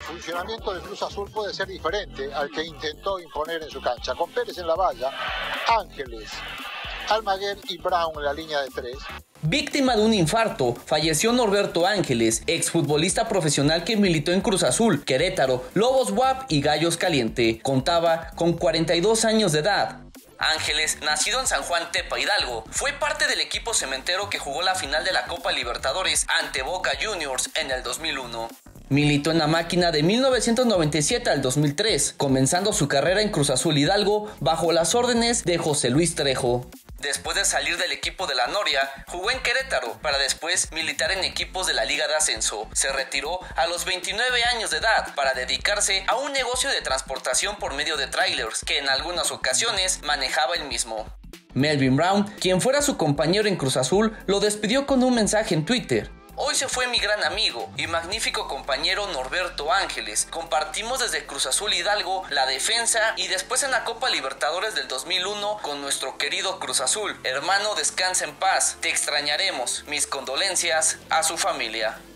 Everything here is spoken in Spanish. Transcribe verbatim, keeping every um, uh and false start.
funcionamiento de Cruz Azul puede ser diferente al que intentó imponer en su cancha. Con Pérez en la valla, Ángeles, Almaguer y Brown en la línea de tres. Víctima de un infarto, falleció Norberto Ángeles, exfutbolista profesional que militó en Cruz Azul, Querétaro, Lobos W A P y Gallos Caliente. Contaba con cuarenta y dos años de edad. Ángeles, nacido en San Juan Tepa, Hidalgo, fue parte del equipo cementero que jugó la final de la Copa Libertadores ante Boca Juniors en el dos mil uno. Militó en la máquina de mil novecientos noventa y siete al dos mil tres, comenzando su carrera en Cruz Azul Hidalgo bajo las órdenes de José Luis Trejo. Después de salir del equipo de la Noria, jugó en Querétaro para después militar en equipos de la Liga de Ascenso. Se retiró a los veintinueve años de edad para dedicarse a un negocio de transportación por medio de trailers que en algunas ocasiones manejaba él mismo. Melvin Brown, quien fuera su compañero en Cruz Azul, lo despidió con un mensaje en Twitter. Hoy se fue mi gran amigo y magnífico compañero Norberto Ángeles. Compartimos desde Cruz Azul Hidalgo la defensa y después en la Copa Libertadores del dos mil uno con nuestro querido Cruz Azul. Hermano, descansa en paz. Te extrañaremos. Mis condolencias a su familia.